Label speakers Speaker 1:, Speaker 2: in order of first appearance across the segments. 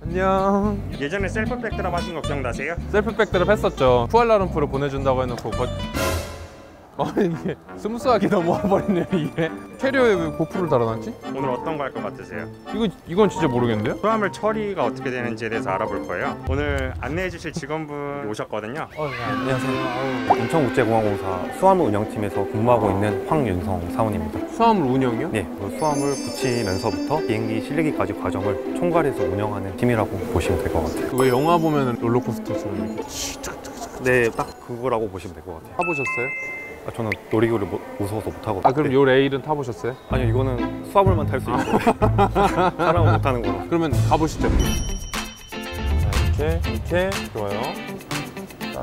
Speaker 1: 안녕.
Speaker 2: 예전에 셀프 백드랍 하신 거 기억나세요?
Speaker 1: 셀프 백드랍 했었죠. 쿠알라룸푸르 보내준다고 해놓고 이게 스무스하게 넘어와 버리네 이게. 캐리어에 왜 고프를 달아놨지?
Speaker 2: 오늘 어떤 거 할 것 같으세요?
Speaker 1: 이건 진짜 모르겠는데요?
Speaker 2: 수화물 처리가 어떻게 되는지에 대해서 알아볼 거예요. 오늘 안내해 주실 직원분 오셨거든요.
Speaker 1: 네, 안녕하세요.
Speaker 3: 인천국제공항공사 수화물 운영팀에서 근무하고 있는 황윤성 사원입니다.
Speaker 1: 수화물 운영이요?
Speaker 3: 네, 수화물 붙이면서부터 비행기 실리기까지 과정을 총괄해서 운영하는 팀이라고 보시면 될 것 같아요.
Speaker 1: 왜 영화 보면 롤러코스터처럼 이렇게
Speaker 3: 네, 딱 그거라고 보시면 될 것 같아요.
Speaker 1: 타보셨어요?
Speaker 3: 저는 놀이기구를 무서워서 못하거든요.
Speaker 1: 그럼 요 레일은 타보셨어요?
Speaker 3: 아니요, 이거는 수화물만 탈 수 있고 사람은 못하는 거로.
Speaker 1: 그러면 가보시죠. 자, 이렇게 좋아요. 딱.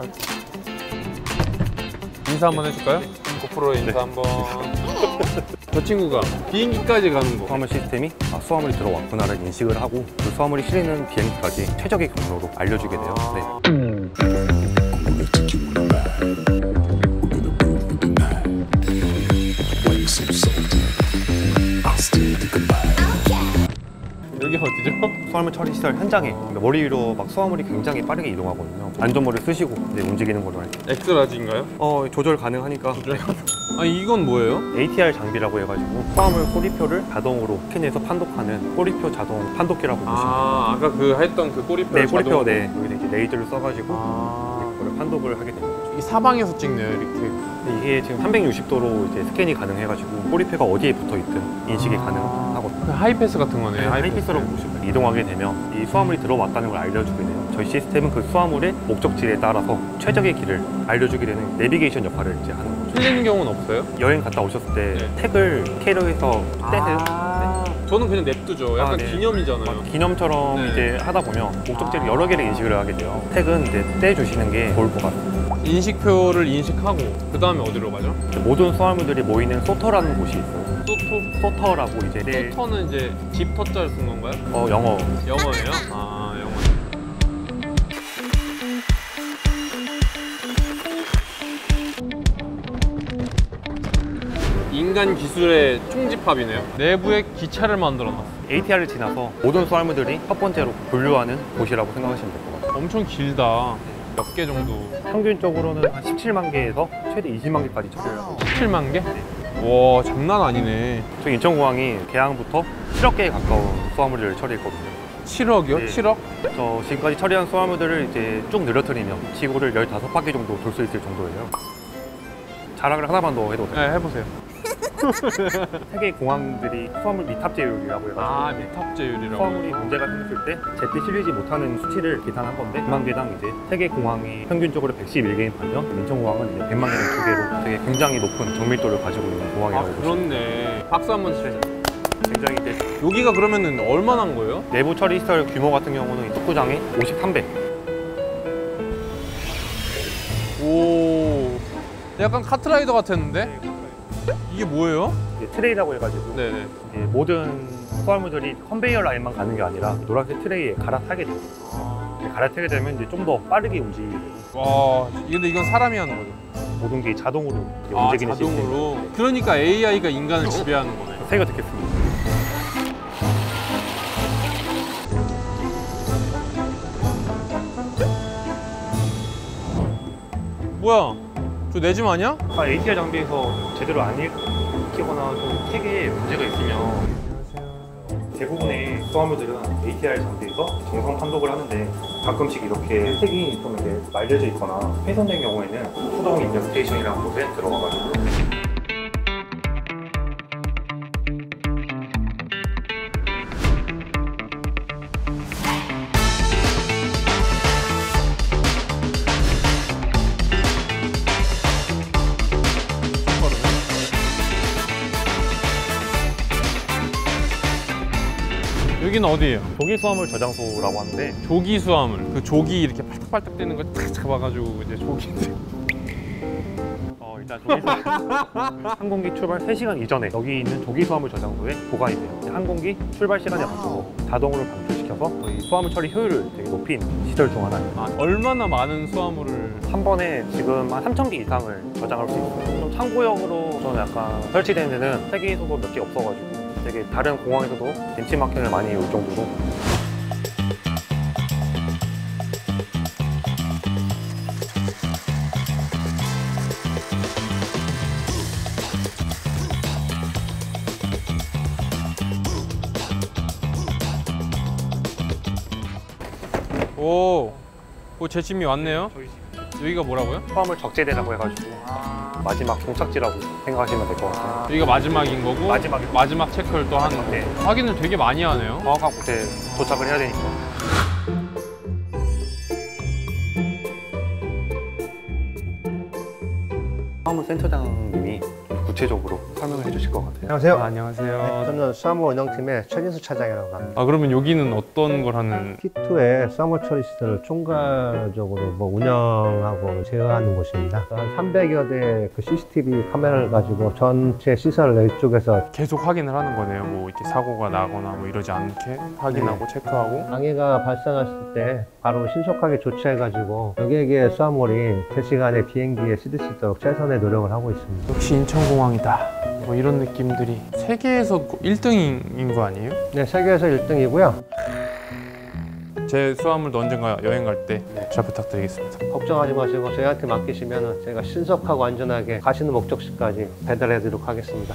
Speaker 1: 인사 한번 해줄까요? 고프로에 인사 한번. 저 친구가 비행기까지 가는 거.
Speaker 3: 수화물 시스템이 수화물이 들어왔구나를 인식을 하고 그 수화물이 실리는 비행기까지 최적의 경로로 알려주게 돼요. 네.
Speaker 1: 여기 어디죠?
Speaker 3: 수화물 처리 시설 현장에 머리 위로 막 수화물이 굉장히 빠르게 이동하거든요. 안전모를 쓰시고 움직이는 걸로 할게요.
Speaker 1: 엑스라지인가요?
Speaker 3: 조절 가능하니까.
Speaker 1: 이건 뭐예요?
Speaker 3: ATR 장비라고 해가지고 수화물 꼬리표를 자동으로 스캔해서 판독하는 꼬리표 자동 판독기라고 보시면 돼요.
Speaker 1: 아까 했던 그 꼬리표.
Speaker 3: 네, 꼬리표. 네, 여기다 이제 레이저를 써가지고 그걸 판독을 하게 됩니다.
Speaker 1: 이 사방에서 찍네요, 이렇게.
Speaker 3: 이게 지금 360도로 이제 스캔이 가능해가지고 꼬리표가 어디에 붙어 있든 인식이 가능하거든요.
Speaker 1: 하이패스 같은 거네.
Speaker 3: 네, 하이패스라고 보시면 돼요. 이동하게 되면 이 수화물이 들어왔다는 걸 알려주게 돼요. 저희 시스템은 그 수화물의 목적지에 따라서 최적의 길을 알려주게 되는 내비게이션 역할을 이제 하는 거죠.
Speaker 1: 틀리는 경우는 없어요?
Speaker 3: 여행 갔다 오셨을 때 택을 캐리어에서 떼세요.
Speaker 1: 저는 그냥 냅두죠. 약간 기념이잖아요.
Speaker 3: 기념처럼 이제 하다 보면 목적지를 여러 개를 인식을 하게 돼요. 택은 이제 떼주시는 게 좋을 것 같아요.
Speaker 1: 인식표를 인식하고 그 다음에 어디로 가죠?
Speaker 3: 모든 수화물들이 모이는 소터라는 곳이 있어요. 소터라고 이제.
Speaker 1: 소터는 이제 집 터자를 쓴 건가요?
Speaker 3: 영어.
Speaker 1: 영어예요? 영어. 인간 기술의 총집합이네요. 내부에 기차를 만들어놨어요.
Speaker 3: ATR을 지나서 모든 수화물들이 첫 번째로 분류하는 곳이라고 생각하시면 될 것 같아요.
Speaker 1: 엄청 길다. 몇 개 정도?
Speaker 3: 평균적으로는 한 17만 개에서 최대 20만 개까지 처리를 하고
Speaker 1: 17만 개? 와, 장난 아니네.
Speaker 3: 저희 인천공항이 개항부터 7억 개에 가까운 수화물을 처리했거든요.
Speaker 1: 7억이요?
Speaker 3: 네.
Speaker 1: 7억?
Speaker 3: 저 지금까지 처리한 수화물들을 이제 쭉 늘어뜨리면 지구를 15바퀴 정도 돌 수 있을 정도예요. 자랑을 하나만 더 해도 돼요?
Speaker 1: 네, 해보세요.
Speaker 3: 세계 공항들이 수화물 미탑재율이라고 해가지고
Speaker 1: 미탑재율이라고.
Speaker 3: 수화물이 문제가 생겼을 때 제때 실리지 못하는 수치를 계산한 건데 100만 개당 이제 세계 공항이 평균적으로 111개인 반면 인천공항은 이제 100만 개당 2개로 되게 굉장히 높은 정밀도를 가지고 있는 공항이라고 보시면 돼요.
Speaker 1: 그렇네. 박수 한번 치세요.
Speaker 3: 굉장히 이제
Speaker 1: 여기가 그러면은 얼마나 한 거예요?
Speaker 3: 내부 처리 시설 규모 같은 경우는 축구장에 53배.
Speaker 1: 오, 약간 카트라이더 같았는데? 이게 뭐예요?
Speaker 3: 이게 트레이라고 해가지고
Speaker 1: 네네.
Speaker 3: 이제 모든 수화물들이 컨베이어 라인만 가는 게 아니라 노란색 트레이에 갈아타게 돼요. 갈아타게 되면 이제 좀 더 빠르게 움직이게 되고.
Speaker 1: 와, 근데 이건 사람이 하는 거죠?
Speaker 3: 모든 게 자동으로 이제 움직이는
Speaker 1: 자동으로.
Speaker 3: 시스템.
Speaker 1: 그러니까 AI가 인간을 지배하는 거네.
Speaker 3: 새거 듣겠습니다.
Speaker 1: 뭐야? 저 내 집 아니야?
Speaker 3: ATR 장비에서 제대로 안 읽히거나 좀 책에 문제가 있으면 대부분의 수화물들은 ATR 장비에서 정상 판독을 하는데 가끔씩 이렇게 책이 좀 이렇게 말려져 있거나 훼손된 경우에는 수동 입력 스테이션이라는 곳에 들어가가지고
Speaker 1: 여기는 어디예요?
Speaker 3: 조기 수화물 저장소라고 하는데
Speaker 1: 조기 수화물. 그 조기 이렇게 팔딱팔딱 뛰는 거 탁 잡아가지고 이제 조기.
Speaker 3: 일단 조기 항공기 출발 3시간 이전에 여기 있는 조기 수화물 저장소에 보관이 돼요. 항공기 출발 시간에 맞춰서 자동으로 방출시켜서 저희 수화물 처리 효율을 되게 높인 시설 중 하나입니다.
Speaker 1: 얼마나 많은 수화물을
Speaker 3: 한 번에 지금 한 3,000개 이상을 저장할 수 있어요. 좀 창고형으로 저는 약간 설치된 데는 세계에서도 몇 개 없어가지고 되게 다른 공항에서도 벤치마킹을 많이 올 정도로.
Speaker 1: 오, 재짐이 왔네요.
Speaker 3: 저희 집
Speaker 1: 여기가 뭐라고요?
Speaker 3: 수화물 적재대라고 해가지고 마지막 종착지라고 생각하시면 될 것 같아요.
Speaker 1: 여기가 마지막인 거고
Speaker 3: 마지막이고.
Speaker 1: 마지막 체크를 또 하는 거.
Speaker 3: 네.
Speaker 1: 확인을 되게 많이 하네요.
Speaker 3: 정확한 곳에 도착을 해야 되니까. 수화물 센터장님이 구체적으로 설명을 해주실 것 같아요.
Speaker 4: 안녕하세요.
Speaker 1: 안녕하세요.
Speaker 4: 저는 수화물 운영팀의 최진수 차장이라고 합니다.
Speaker 1: 아, 그러면 여기는 어떤 걸 하는?
Speaker 4: T2의 수화물 처리 시설을 총괄적으로 운영하고 제어하는 곳입니다. 한 300여 대의 그 CCTV 카메라를 가지고 전체 시설을 이쪽에서
Speaker 1: 계속 확인을 하는 거네요. 뭐 이렇게 사고가 나거나 뭐 이러지 않게 확인하고 체크하고.
Speaker 4: 장애가 발생했을 때 바로 신속하게 조치해가지고 여객의 수화물이 제 시간에 비행기에 실을 수 있도록 최선의 노력을 하고 있습니다.
Speaker 1: 역시 인천공항이다. 뭐 이런 느낌들이. 세계에서 1등인 거 아니에요?
Speaker 4: 네, 세계에서 1등이고요.
Speaker 1: 제 수화물도 언젠가 여행 갈 때 잘 부탁드리겠습니다.
Speaker 4: 걱정하지 마시고 저희한테 맡기시면 저희가 신속하고 안전하게 가시는 목적지까지 배달해드리도록 하겠습니다.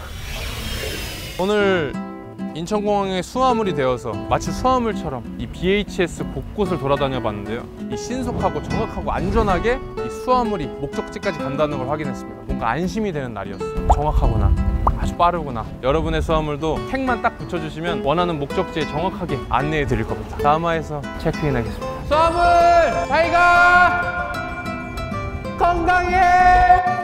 Speaker 1: 오늘 인천공항의 수화물이 되어서 마치 수화물처럼 이 BHS 곳곳을 돌아다녀 봤는데요. 이 신속하고 정확하고 안전하게 이 수화물이 목적지까지 간다는 걸 확인했습니다. 뭔가 안심이 되는 날이었어요. 정확하구나. 아주 빠르구나. 여러분의 수화물도 택만 딱 붙여주시면 원하는 목적지에 정확하게 안내해 드릴 겁니다. 다음화에서 체크인 하겠습니다. 수화물 잘 가! 건강해!